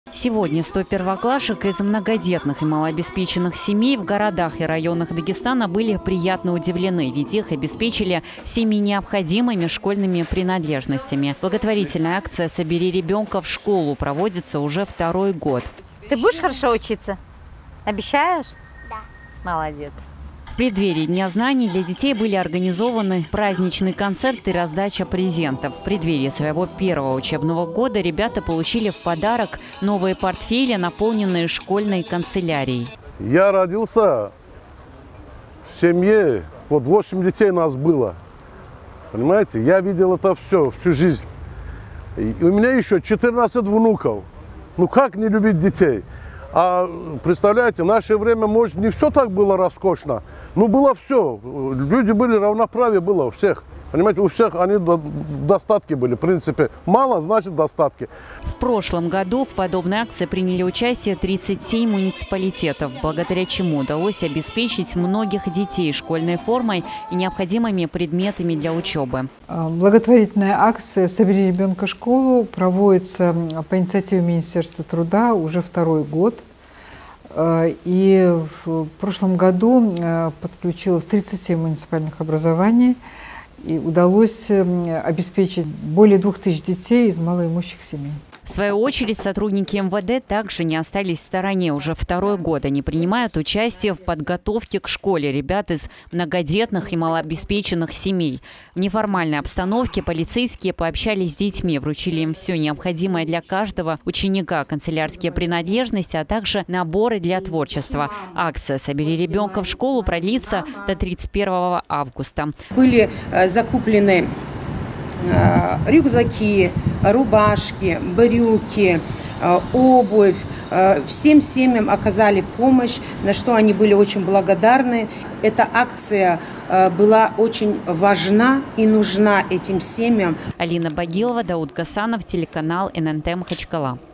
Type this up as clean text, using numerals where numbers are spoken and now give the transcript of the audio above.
Сегодня 100 первоклашек из многодетных и малообеспеченных семей в городах и районах Дагестана были приятно удивлены, ведь их обеспечили всеми необходимыми школьными принадлежностями. Благотворительная акция «Собери ребенка в школу» проводится уже второй год. Ты будешь хорошо учиться? Обещаешь? Да. Молодец. В преддверии Дня знаний для детей были организованы праздничный концерт и раздача презентов. В преддверии своего первого учебного года ребята получили в подарок новые портфели, наполненные школьной канцелярией. Я родился в семье, 8 детей нас было. Понимаете, я видел это всю жизнь. И у меня еще 14 внуков. Ну как не любить детей? А представляете, в наше время, может, не все так было роскошно, но было все. Люди были, равноправие было у всех. Понимаете, у всех они в достатке были. В принципе, мало, значит достатки. В прошлом году в подобной акции приняли участие 37 муниципалитетов, благодаря чему удалось обеспечить многих детей школьной формой и необходимыми предметами для учебы. Благотворительная акция «Собери ребенка в школу» проводится по инициативе Министерства труда уже второй год. И в прошлом году подключилось 37 муниципальных образований. И удалось обеспечить более 2000 детей из малоимущих семей. В свою очередь, сотрудники МВД также не остались в стороне. Уже второй год они принимают участие в подготовке к школе ребят из многодетных и малообеспеченных семей. В неформальной обстановке полицейские пообщались с детьми, вручили им все необходимое для каждого ученика, канцелярские принадлежности, а также наборы для творчества. Акция «Собери ребенка в школу» продлится до 31 августа. Были закуплены рюкзаки, рубашки, брюки, обувь. Всем семьям оказали помощь, на что они были очень благодарны. Эта акция была очень важна и нужна этим семьям. Алина Багилова, Дауд Гасанов, телеканал ННТ Махачкала.